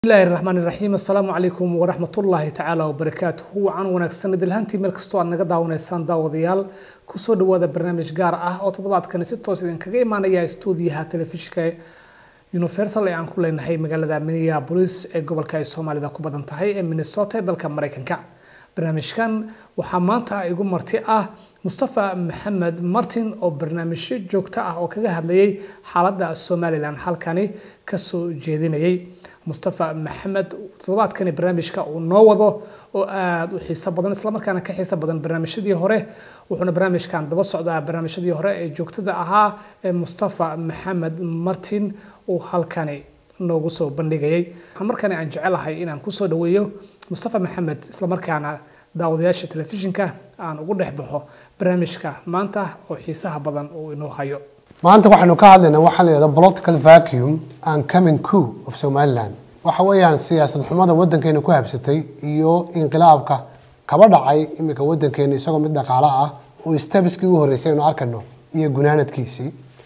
بسم الله الرحمن الرحيم السلام عليكم ورحمة الله تعالى وبركاته هو عن ونكسن دلهانتي ملك استوى نقدا ونسان داوديال كسو دوادا برنامج gaar ah oo toddobaadkan si toos idin kaga imaanaya stuudiyaha telefishinka Universal ee aan ku leenahay magaalada Minneapolis ee gobolka ay Soomaalida ku badan tahay ee Minnesota ee dalka Mareykanka barnaamijkan waxa maanta igu marti ah Mustafa Maxamed Martin oo barnaamij joogto ah oo kaga hadlayay xaaladda Soomaaliland halkani ka soo jeedinayay Mustafa Maxamed toddobaadkan barnaamijka uu noo wado oo aad u xiiso badan isla markaana ka xiiso badan barnaamijyadii hore wuxuuna barnaamijkan daba socdaa barnaamijyadii hore ee joogtada ahaa ee Mustafa Maxamed Martin oo halkani noogu soo bandhigayay markani aan jecelahay inaan ku soo dhaweeyo Mustafa Maxamed isla markaana daawadayaasha telefishinka aan ugu dhexbaxo barnaamijka maanta oo xiisaha badan oo inoo hayo maanta waxaanu ka hadlaynaa waxa la yiraahdo political vacuum and coming coup of Somaliland waxa weeyaan siyaasad xumada wadankeena ku habsatay iyo inqilaabka kaba dhacay imika wadankeena isagoo mid dhaqaale ah oo steps-kii ugu horeysay inuu arkano iyo gunaanadkiisii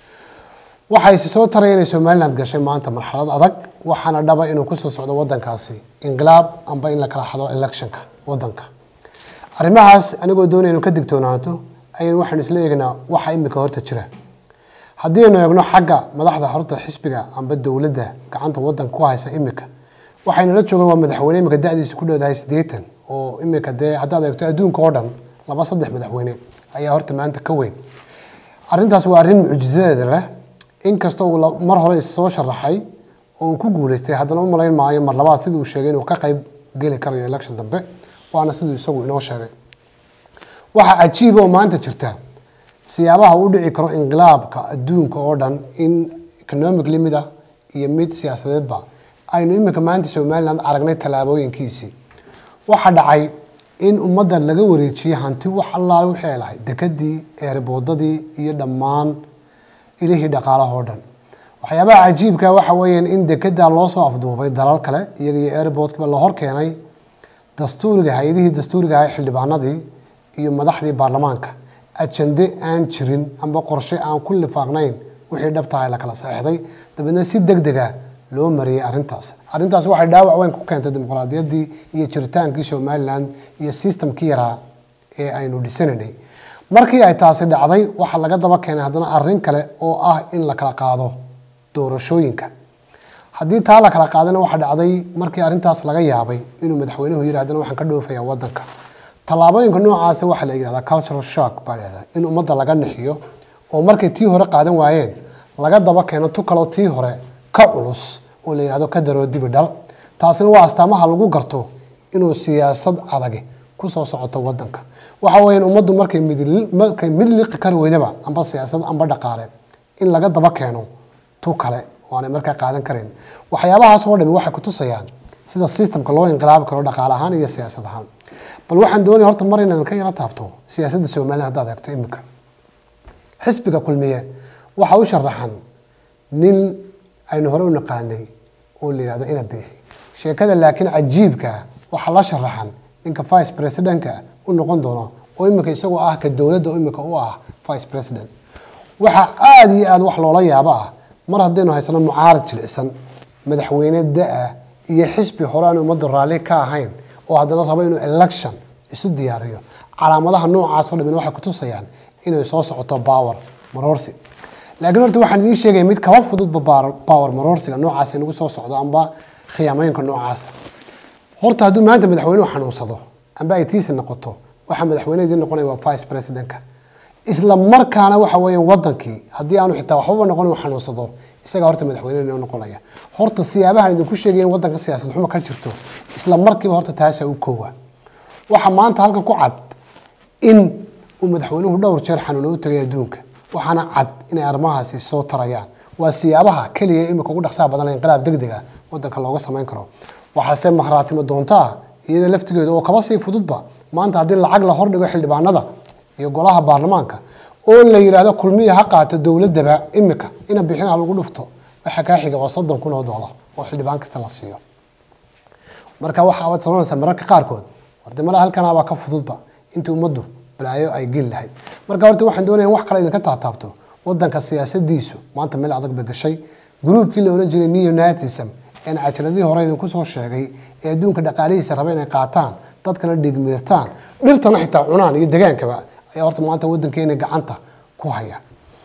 waxay soo tarayeen Somaliland gashay maanta marxalad adag waxaana dhaba inuu ku soo socdo wadankaasi inqilaab amba in la kala xado electionka wadanka arrimahaas anigoo doonayno ka digtoonaato ayaan waxaan isla eegnaa waxa imika horta jira haddii aynu eegno xagga madaxda xarunta xisbiga amba dawladda gacanta wadanka ku haysa imika waxayna la joogaan waa madaxweyne imika da'diisa ku dhowahay 80 oo imika haddaad eegto adduunka oo dhan laba saddex madaxweyne ayaa horta maanta ka weyn arrintaas waa arrin mucjisadeed leh inkastoo mar hore soo sharaxay oo ku guuleystay haddana u malayn maayo mar labaad sidii uu sheegay inuu ka qayb geli karayo election dambe waana sidii isagu inoo sheegay waxa cajiib oo maanta jirta siyaabaha uu dhici karo inqilaabka adduunka oo dhan in economic limit iyo mid siyaasadeedba aynu imika maanta Somaliland aragnay talaabooyinkiisii waxa dhacay in ummadda laga wareejiyay hanti wax Allah wixii ay lahayd dekadii eerboodadii iyo dhammaan ilaahi dhaqaalaha oo dhan waxyaabaha cajiibka waxa weeyaan in dekada loo soo afduubay dalal kale iyaga iyo eerboodkiba la hor keenay dastuuriga hay'adihii dastuuriga ah xildhibaanadii iyo madaxdii baarlamaanka ajende aan jirin amba qorshe aan ku lifaaqnayn wixii dhabtahay la kala saxday dabadna si degdeg ah loo mariyay arrintaas waxay dhaawac weyn ku keentay dimuqraadiyaddii iyo jiritaankii Somaliland iyo systemkii yaraa ee aynu dhisanay markii ay taasi dhacday waxa laga daba keenay haddana arrin kale oo ah in la kala qaado doorashooyinka haddii taa la kala qaadana waxa dhacday markii arrintaas laga yaabay inuu madaxweynuhu yiraahdana waxaan ka dhoofayaa wadanka talaabooyinka noocaas waxa la yiraahdaa cultural shock baa in ummadda laga nixiyo oo markay tii hore qaadan waayeen laga daba keeno tu kale tii hore ka culus oo la yiraahdo ka daro dib dhal taasina waa astaamaha lagu garto inuu siyaasad adag ku soo socoto wadanka waxa weeyaan ummaddu markay mid liqi kar weydaba amba siyaasad amba dhaqaale in laga daba keeno tu kale oo aan markaa qaadan karin waxyaabahaas oo dhan waxay ku tusayaan sida systemka loo inqilaabi karo dhaqaale ahaan iyo siyaasad ahaan bal waxaan doonay horta mar inaan ka yara taabto siyaasadda Soomaaliland hadda eegto imika xisbiga kulmiye waxa uu sharaxan nin aynu hore u naqaanay oo la yiraahdo ina bixi sheekada laakiin cajiibka waxa la sharaxan ninka vice presidentka u noqon doono oo imika isagoo ah ka dawladda oo imika u ah vice president waxa aad iyo aad wax loola yaabo mar haddaynu haysano mucaarad jilicsan madaxweyne daa iyo xisbi hore aan ummadda raali ka ahayn oo haddana rabo inuu election isu diyaariyo calaamadaha noocaas oo dhan waxay ku tusayaan inay soo socoto power marorsi laakiin horta waxaan idin sheegay mid kaba fudud power marorsiga noocaas inagu soo socdo amba khiyaamaynka noocaas horta hadduu maanta madaxweynuhu xanuunsado amba ay tiisa noqoto waxa madaxweynaha noqonaya waa vice presidentka isla markaana waxa weeyaan wadankii haddii aanu xitaa waxba noqon uu xanuunsado isaga horta madaxweynaha noqonaya horta siyaabaha idin ku sheegeen wadanka siyaasad xumo ka jirto isla markiiba horta taas uu koowa waxa maanta halka ku cad in uu madaxweynuhu dhowr jeer xanuun u tagay adduunka waxaana cad in ay arrimahaasi soo tarayaan waa siyaabaha kaliya imika ugu dhaqsaha badan inqilaab degdeg ah wadanka looga sameyn karo waxaase makhraatimo doontaa iyada laftigeeda oo kaba sii fududba maanta haddii lacag la hordhigo xildhibaanada iyo golaha baarlamaanka oo la yiraahdo kulmiye ha qaato dawladaba imika ina bixinaha lagu dhufto waxa ka xiga waa $30,000 oo xildhibaan kasta la siiyo marka waxa aad soonaysaa mararka qaarkood wardamada halkan aba ka fududba inta ummaddu balaayo ay gel lahayd marka horta waxaan doonayaa wax kale idinka taataabto wadanka siyaasadiisu maanta meel adag ba gashay groupkii la oran jiray neo-nazism een cajaladii hore idinku soo sheegay ee adduunka dhaqaalihiisa raba inay qaataan dadkana dhigmeertaan dhirtana xitaa cunaan iyo degaankaba ayaa horta maanta waddankeena gacanta ku haya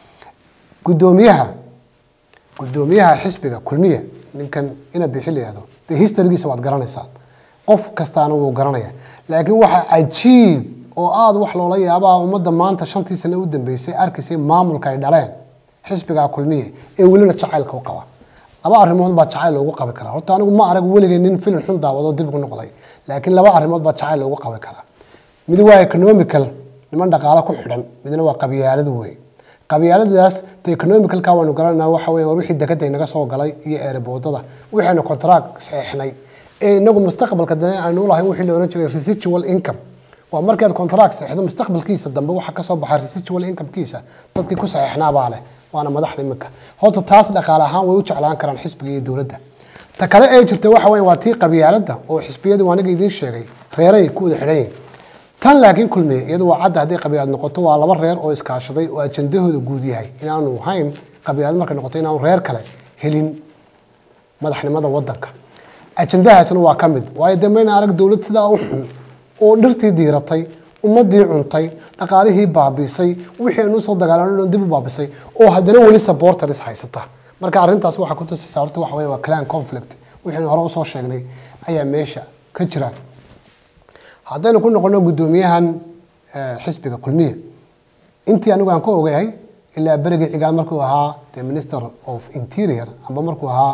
gudoomiyaha xisbiga kulmiye ninkan ina bixi leeyahay de historygiisa waad garanaysaan qof kastaana wuu garanaya laakiin waxa cajiib oo aad wax loola yaabaa ummadda maanta 5 sano u dambeysay arkaysay maamulka ay dhaleen xisbiga kulmiye ee welina jacaylka u qaba laba arrimood baa jacayl loogu qabi karaa horta anigu ma arag weligay nin film xun daawado dib ugu noqday laakiin laba arrimood baa jacayl loogu qabi karaa mid waa economical niman dhaqaale ku xidhan midna waa qabyaalad weey qabyaaladaas te economical ka waanu garanaa waxa weeye wixii dekada inaga soo galay iyo airportada waxaanu contract saxeexnay ee inagu mustaqbalka dan aynu lahayn wixii la oran jiray residual income waa markaad contract saxeexdo mustaqbalkiisa dambe waxa ka soo baxay residual income kiisa dadkii ku saxeexnaa baa leh waana madaxda imika horta taas dhaqaale ahaan way u jeclaan karaan xisbiga iyo dawladda ta kale ee jirta waxa weeye waa tii qabyaalada oo xisbiyadu waaniga idin sheegay reeray ku wada xidhan tan laakiin kulmiye iyadu waa cad haddii qabyaalad noqoto waa laba reer oo iskaashaday oo ajandahooda guud yahay inaanu hayn qabyaalad markay noqoto inaanu reer kale helin madaxnimada waddanka ajandahaasna waa ka mid waayo dambayna arag dawlad sidaa u xun oo dhirtii diiratay ummadii cuntay dhaqaalihii baabisay wixii aanu soo dagaalanay dib u baabisay oo haddana weli supporters haysata marka arrintaas waxa ku tusaysaa horta waxa weeye waa clan conflict wixii hore u soo sheegnay ayaa meesha ka jira haddaynu ku noqono gudoomiyahan xisbiga kulmiye intii anigu aan ka ogahay ilaa bariga cigaal markuu ahaa the minister of interior amba markuu ahaa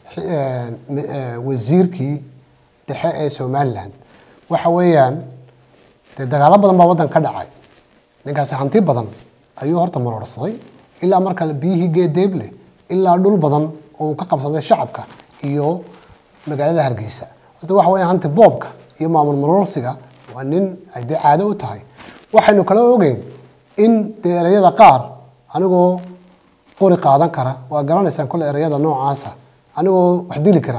wasiirkii dhexe ee Somaliland waxa weeyaan dagaalo badan baa waddan ka dhacay ninkaas hanti badan ayuu horta marorsaday ilaa marka biyihii geedeeble ilaa dhul badan oo ka qabsaday shacabka iyo magaalada Hargeysa horta waxa weeyaan hanti boobka iyo maamul marorsiga waa nin ay caado u tahay waxaynu kala ogeyn in erayada qaar anigoo qori qaadan kara waa garanaysaan kule erayada noocaasa anigoo wax dili kara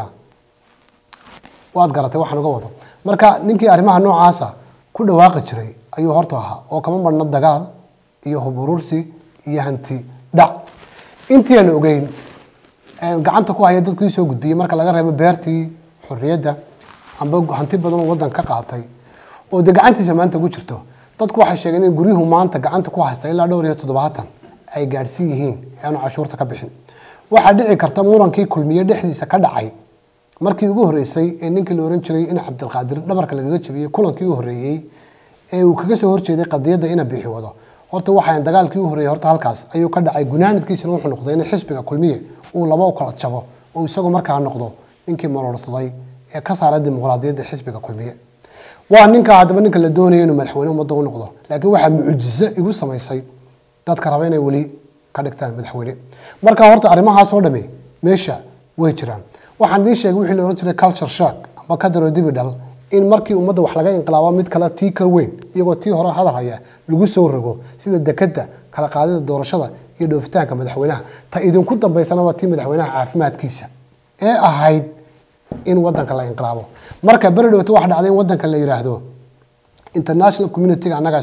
waad garatay waxaan uga wado marka ninkii arrimaha noocaasa ku dhawaaqi jiray ayuu horta ahaa oo kama marna dagaal iyo huburursi iyo hanti dhac intii aan ogeyn gacanta ku haya dadkii soo gudbiyay marka laga reebo beertii xorriyadda amba hanti badan oo waddan ka qaatay oo gacantiisa maanta ku jirto dadku waxay sheegeen in guriyuhu maanta gacanta ku haysta ilaa dhowr iyo 70 ay gaarsiin yihiin aanu cashuurta ka bixin waxa dhici karta murankii kulmiye dhexdiisa ka dhacay markii ugu horeysay ee ninkii la oran jiray in Cabdulqaadir dhabarka lagaga jabiyay kulankii ugu horeeyay ee uu kaga soo horjeeday qadiyada ina bixi wado horta waxaan dagaalkii ugu horeeyay horta halkaas ayuu ka dhacay gunaanadkiisana wuxuu noqday in xisbiga kulmiye uu laba u kala jabo oo isagu markaa noqdo ninkii marorsaday ee ka saaray dimuqraadiyadda xisbiga kulmiye waa ninka hadaba ninka la doonayo inuu madaxweyne ummadda u noqdo laakiin waxa mucjiso igu samaysay dadka raba inay wali ka dhigtaan madaxweyne marka horta arrimahaas oo dhamay meesha way jiraan waxaan idin sheegay wixii la oran jiray culture shock amba ka daro dibidhal in markii ummadda wax laga inqilaabo mid kale tii ka weyn iyagoo tii hore hadal haya lagu soo rogo sida dekada kala qaadida doorashada iyo dhoofitaanka madaxweynaha ta idinku dambeysana waa tii madaxweynaha caafimaadkiisa ee ahayd in waddanka la inqilaabo marka baradhowta waxa dhacday in waddanka la yiraahdo international community anaga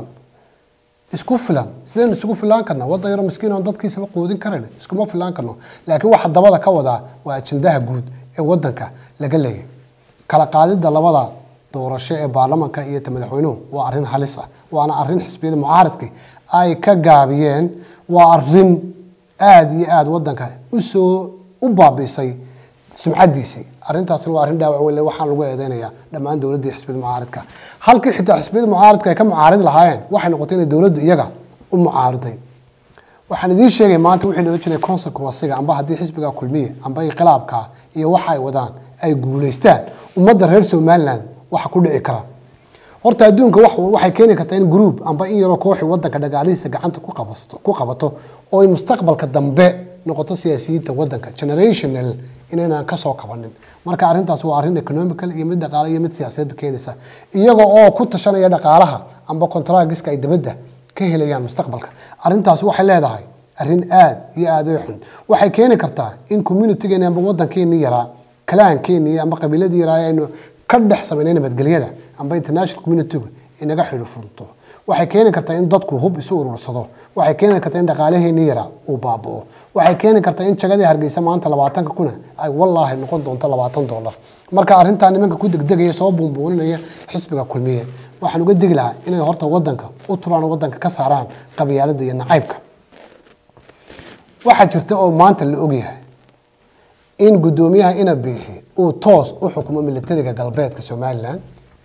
isku filan sideen isugu filan karna waddan yar miskiin oo dadkiisa ma qoodin kareen iskuma filan karno laakiin waxa dabada ka wada waa ajandaha guud ee waddanka laga leeyahay kala qaadida labada doorasho ee baarlamaanka iyo madaxweynuhu waa arrin halis ah waana arrin xisbiyada mucaaradka ay ka gaabiyeen waa arrin aad iyo aad waddanka u baabisay sumcadiisii arrintaasna waa arrin dhaawac weyn waxaan lagu eedeynayaa dhammaan dawladda xisbiyada mucaaradka halkii xitaa xisbiyada mucaaradka ay ka mucaarid lahaayeen waxay noqotay in dawladdu iyaga u mucaariday waxaan idin sheegay maanta wixii loo jiray consequence-ga amba haddii xisbiga kulmiye amba inqilaabka iyo waxa ay wadaan ay guuleystaan ummadda reer Somaliland waxa ku dhici kara horta adduunka waxay keeni kartaa in group amba in yaro kooxi waddanka dhagaalihiisa gacanta ku qabato oo ay mustaqbalka dambe noqoto siyaasiyiinta waddanka generational inayna ka soo kabanin marka arrintaas waa arrin economical iyo mid dhaqaale iyo mid siyaasadeed keenaysa iyaga oo ku tashanaya dhaqaalaha amba contractska ay dibadda ka helayaan mustaqbalka arrintaas waxay leedahay arrin aad iyo aad u xun waxay keeni kartaa in community-geena amba waddankeena yaraa kalaankeena amba qabiiladii yaraa aynu ka dhex sameynayna madgaliyada amba international community inaga xidhiidhfurto waxay keeni kartaa in dadku hub isu urursado waxay keeni kartaa in dhaqaalaheeni yara uu baaba'o waxay keeni kartaa in jagadii Hargeysa maanta 20 kuna ay wallahi noqon doonto $20 marka arrintan nimanka ku degdegaya soo buunbuuninaya xisbiga kulmiye waxaan uga digi lahaa inay horta wadanka u turaan wadanka ka saaraan qabyaalada iyo nacaybka waxa jirta oo maanta la ogyahay in gudoomiyaha ina bixi uu toos u xukumo militariga galbeedka Soomaaliland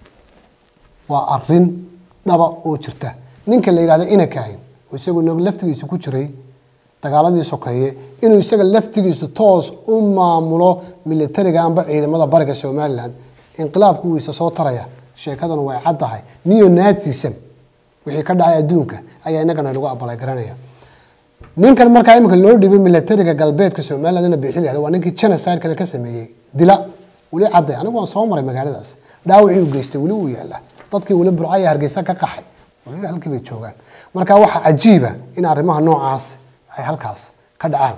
waa arrin dhaba oo jirta ninka la yiraahdo ina kaahin isagu laftigiisa ku jiray dagaaladii sokeeye inuu isaga laftigiisa toos u maamulo militariga amba ciidamada bariga Soomaaliland inqilaabku uu isa soo taraya sheekadan way caddahay neo-nazism wixii ka dhacay adduunka ayaa inagana lagu abalay garanaya ninkan markaa imika loo dhibay militariga galbeedka Soomaaliland ina bixiyay waa ninkii genocide kale ka sameeyay dila wali cadday anigu waan soo maray magaaladaas dhaawacii uu geystay wali uu yaala dadkii wali burcay Hargeysa ka qaxay wali halkii bay joogaan marka waxa cajiib ah in arrimaha noocaas ay halkaas ka dhacaan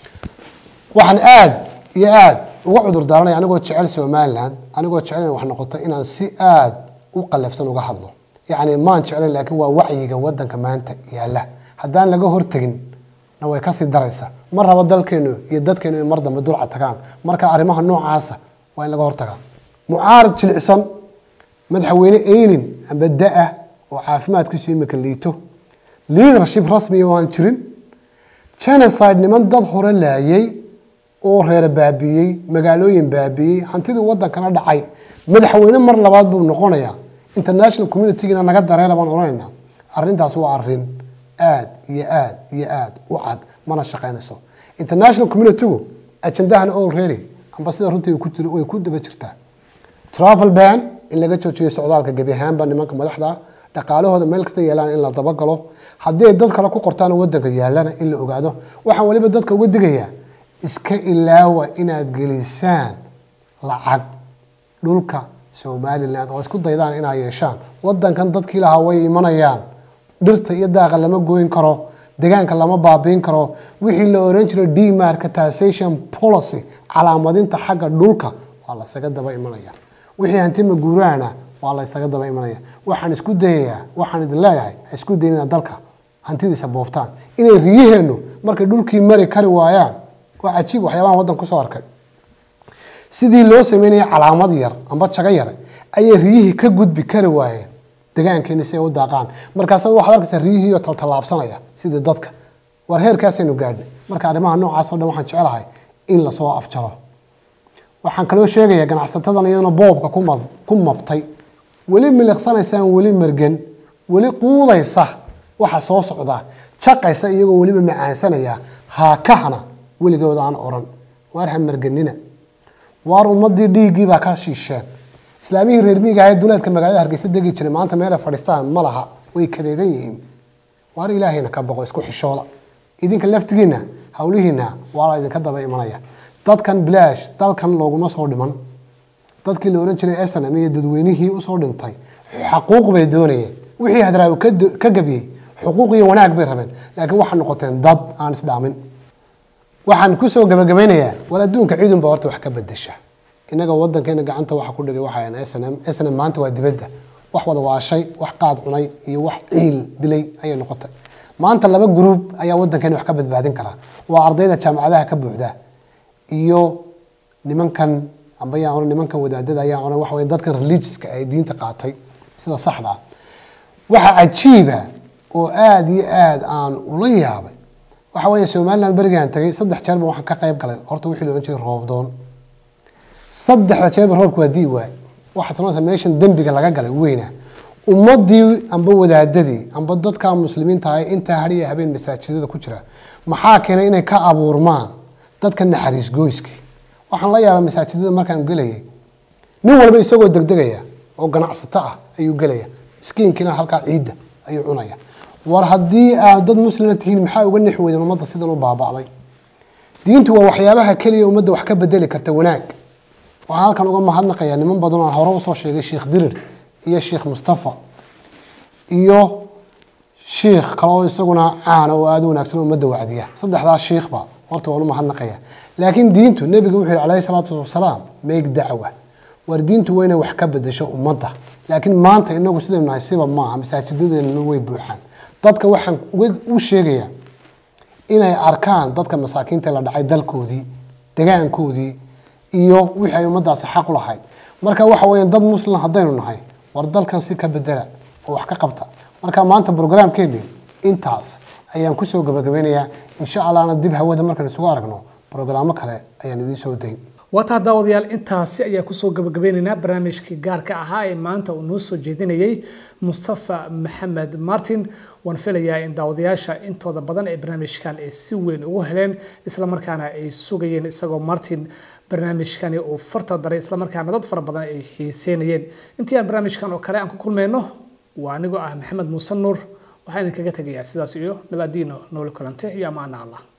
waxaan aad iyo aad uga cudur daaranay anigoo jecel Soomaaliland anigoo jecel wax noqoto inaan si aad u qalafsan uga hadlo yani maan jecel laakiin waa wacyiga wadanka maanta yaala haddaan laga hortagin na way ka sii daraysa mar raba dalkeenu iyo dadkeenu mar dambe dulca tagaan marka arrimaha noocaas waa in laga hortagaa mucaarad jilicsan madaxweyne Eilin amba daa oo caafimaadkiisu imika liito leadership rasmi oo aan jirin genocide niman dad hore laayay oo reer baabiyay magaalooyin baabiyay hantidii wadankana dhacay madaxweyne mar labaad buu noqonayaa international community-gina naga dareera baan oranayna arrintaas waa arrin aad iyo aad iyo aad u cad mana shaqeynayso international community-gu ajandahan already amba sida runtii way ku daba jirtaa travel ban in laga joojiyo socdaalka gabi ahaanba nimanka madaxda dhaqaalahooda meel kasta yeelaan in la daba galo haddii dad kale ku qortaan wadanka yaalana in la ogaado waxaan waliba dadka uga digayaa iska ilaawa inaad gelisaan lacag dhulka Soomaaliland oo isku daydaan inay yeeshaan wadankan dadkii lahaa way imanayaan dhirta iyo daaqa lama gooyin karo deegaanka lama baabiin karo wixii la oran jiray demarcation policy calaamadinta xagga dhulka waa la isaga daba imanaya wixii hanti ma guuraana waa la isaga daba imanaya waxaan isku dayayaa waxaan idin leeyahay isku dayna dalka hantidiisa boobtaan inay riyaheenu markay dhulkii mari kari waayaan waa cajiib waxyaabaha wadan ku soo arkay sidii loo sameeyay calaamad yar amba jaga yar ayay riyihii ka gudbi kari waayeen deegaankeena si ay u daaqaan markaas waxaad arkaysaa riyihii oo taltallaabsanaya sidii dadka war heerkaas aynu gaadhnay marka arrimaha noocaas oo dhan waxaan jecelahay in la soo afjaro waxaan kaloo sheegayaa ganacsatadan iyaduna boobka ku mabtay wali miliqsanaysaan wali margan wali quudaysa waxa soo socda shaqaysa iyagoo waliba macaansanaya haakahana waligood aan oran waar ha marganina waar ummadii dhiigii baa ka shiisheen islaamihii reer miyiga ay duleedka magaalada Hargeysa degi jiray maanta meel fadhistaan ma laha way kadeedan yihiin waar ilaahayna ka baqo isku xishoola idinka laftigiina hawlihiina waa idinka daba imanaya dadkan bilaash dalkan looguma soo dhiman dadkii la oran jiray SNM iyo dadweynihii u soo dhintay xuquuq bay doonayeen wixii hadraaw ka gabiyay xuquuq iyo wanaag bay rabeen laakiin waxa noqoteen dad aan isdhaamin waxaan ku soo gabagabeynayaa wal adduunka ciidan baa horta wax ka bedesha inaga wadankeena gacanta waxa ku dhigay waxa aan SNM maanta waa dibadda wax wada waashay wax qaad cunay iyo wax ciil dilay ay noqotay maanta laba group ayaa wadankeena wax ka badbaadin kara waa ardayda jaamacadaha ka buuxda iyo nimankan amba yaa nimankan wadaadada ayaa waxa way dadkan religioska ay diinta qaatay sida saxda waxa cajiiba oo aad iyo aad aan ula yaabay waxa weeye Soomaaliland barigaan tagay 3 jeer waxaan ka qayb galay horta wixii loo jeedo roob doon 3 jeer roobku waa diiwaay waxa tanoo meeshan dambiga laga galay weyna ummadii amba wadaadadii amba dadka muslimiinta ay inta hariya habeen masaajidada ku jira maxaa keenay inay ka abuurmaan dadka naxariis gooyski waxaan la yaabaa masaajidada markaan galayay nin walba isagoo degdegaya oo ganacsato ah ayuu galaya miskiinkiina halka ciida ayuu cunaya war haddii aad dad muslimiin tihiin maxaa uga nixweeyeen ummadda sidan u baabacday diintu waa waxyaabaha kaliya ummadda wax ka bedeli karta wanaag waxaan halkan uga mahadnaqayaa niman badan oo hore u soo sheegay Sheekh Dirir iyo Sheekh Mustafa iyo Sheekh kale oo isaguna caan oo aad u wanaagsan ummadda wacdiya saddexdaas sheekhba horta waan u mahadnaqayaa laakiin diintu nabiga wuxuu alayhi salaatu wasalaam meeg dacwa waalidiintu waa inay wax ka bedesho ummadda laakiin maanta inagu sidaynu nahay siba maaha masaajidadeena way buuxaan dadka waxaan u sheegayaa inay arkaan dadka masaakiinta la dhacay dalkoodii deegaankoodii iyo wixii ay ummaddaasi xaq u lahayd marka waxa weeyaan dad muslim haddaynu nahay war dalkan si ka bedela oo wax ka qabta marka maanta programkeennii intaas ayaan kusoo gabagabeynayaa insha allahna dib hawada markaan isugu aragno programmo kale ayaan idiin soo dayn waataa daawadayaal intaasi ayaa kusoo gabagabeynaynaa barnaamijkii gaarka ahaa ee maanta uu noo soo jeedinayay Mustafa Maxamed Martin waan filayaa in daawadayaasha intooda badan ee barnaamijkan ay si weyn ugu heleen isla markaana ay sugayeen isagoo Martin barnaamijkani uu farta daray isla markaana dad fara badan ay xiiseynayeen intii aan barnaamijkan oo kale aan ku kulmayno waa anigu Maxamed Muuse Nuur waxaan idinkaga tagayaa sidaas iyo nabadiino nool kulante iyo amaana Allah